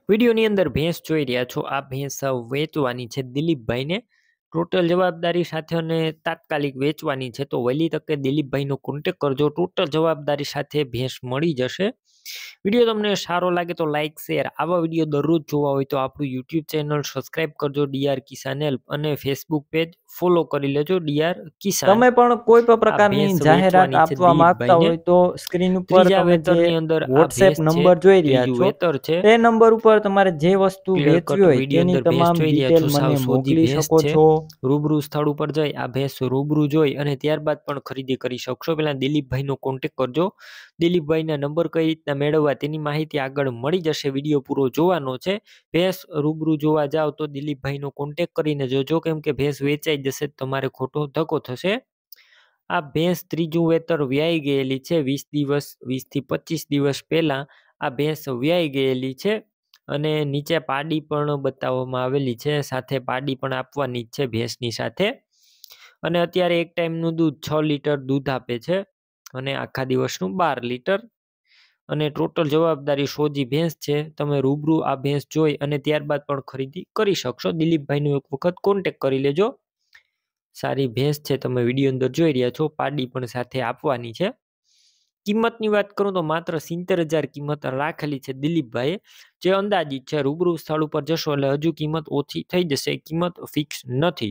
વિડીયોની અંદર ભેંસ જોઈ રહ્યા છો. આ ભેંસ વેચવાની છે દિલીપભાઈને. ટોટલ જવાબદારી સાથે અને તાત્કાલિક વેચવાની છે. તો વહેલી તકે દિલીપભાઈનો કોન્ટેક્ટ કરજો. ટોટલ જવાબદારી સાથે ભેંસ મળી જશે. વિડીયો તમને સારો લાગે તો લાઇક શેર. આવા વિડીયો દરરોજ જોવા હોય તો આપણું યુટ્યુબ ચેનલ સબસ્ક્રાઇબ કરજો ડીઆર કિસાન હેલ્પ, અને ફેસબુક પેજ ફોલો કરી લેજો ડીઆર કિસાન. તમે પણ કોઈ પણ આ પ્રકારની ભેંસ જાહેરાત વેચવાની છે આપવા માંગતા દિલીપભાઈને. હોય તો સ્ક્રીન ઉપર ત્રીજા તમે જે વેતરની અંદર આ વોટ્સએપ ભેંસ છે. નંબર જોઈ રહ્યા ત્રીજું છો વેતર છે. તે નંબર ઉપર તમારે જે વસ્તુ ક્લિયર વેચવી કટ હોય વિડીયો તેની અંદર ભેંસ તમામ જોઈ રહ્યા ડિટેલ છો. સાવ મને સોજી મોકલી ભેંસ શકો છે. છો. રૂબરૂ સ્થળ ઉપર જઈ આ ભેંસ રૂબરૂ જોઈ અને ત્યારબાદ પણ ખરીદી કરી શકશો. પહેલા દિલીપભાઈનો કોન્ટેક્ટ કરજો. દિલીપભાઈના નંબર કઈ રીતના મેળવવા તેની માહિતી આગળ મળી જશે. વિડીયો પૂરો જોવાનો છે. ભેંસ રૂબરૂ જોવા જાવ તો દિલીપભાઈનો કોન્ટેક્ટ કરીને જોજો, કેમ કે ભેંસ વેચાઈ જશે તમારે ખોટો ધક્કો થશે. આ ભેંસ ત્રીજું વેતર વ્યાઈ ગયેલી છે. 20 થી 25 દિવસ પહેલા આ ભેંસ વ્યાઈ ગયેલી છે. અને નીચે પાડી પણ બતાવવામાં આવેલી છે. સાથે પાડી પણ આપવાની જ છે ભેંસની સાથે. અને અત્યારે એક ટાઈમનું દૂધ 6 લીટર દૂધ આપે છે અને આખા દિવસનું 12 લીટર. અને ટોટલ જવાબદારી સોજી ભેંસ છે. તમે રૂબરૂ આ ભેંસ જોઈ અને ત્યારબાદ પણ ખરીદી કરી શકશો. દિલીપભાઈનો એક વખત કોન્ટેક્ટ કરી લેજો. સારી ભેંસ છે, તમે વિડીયો અંદર જોઈ રહ્યા છો. પાડી પણ સાથે આપવાની છે. કિંમતની વાત કરું તો માત્ર 70,000 કિંમત રાખેલી છે દિલીપભાઈએ, જે અંદાજિત છે. રૂબરૂ સ્થળ ઉપર જશો એટલે હજુ કિંમત ઓછી થઈ જશે. કિંમત ફિક્સ નથી.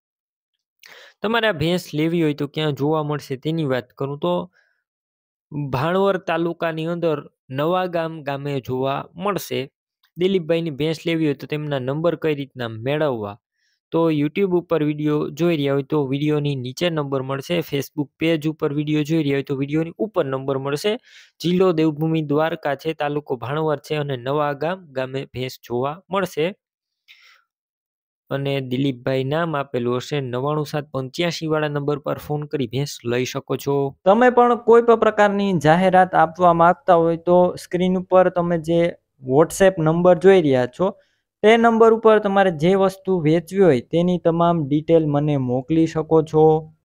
તમારે આ ભેંસ લેવી હોય તો ક્યાં જોવા મળશે તેની વાત કરું તો ભાણવર તાલુકાની અંદર નવાગામ ગામે જોવા મળશે. દિલીપભાઈની ભેંસ લેવી હોય તો તેમના નંબર કઈ રીતના મેળવવા, તો યુટ્યુબ ઉપર વિડીયો જોઈ રહ્યા હોય તો વિડીયોની નીચે નંબર મળશે. ફેસબુક પેજ ઉપર વિડીયો જોઈ રહ્યા હોય તો વિડીયોની ઉપર નંબર મળશે. જિલ્લો દેવભૂમિ દ્વારકા છે, તાલુકો ભાણવર છે અને નવાગામ ગામે ભેંસ જોવા મળશે. અને દિલીપભાઈ નામ આપેલું હશે. 99785 વાળા નંબર પર ફોન કરી ભેંસ લઈ શકો છો. તમે પણ કોઈ પણ પ્રકારની જાહેરાત આપવા માંગતા હોય તો સ્ક્રીન ઉપર તમે જે વોટ્સએપ નંબર જોઈ રહ્યા છો તે નંબર ઉપર તમારે જે વસ્તુ વેચવી હોય તેની તમામ ડિટેલ મને મોકલી શકો છો.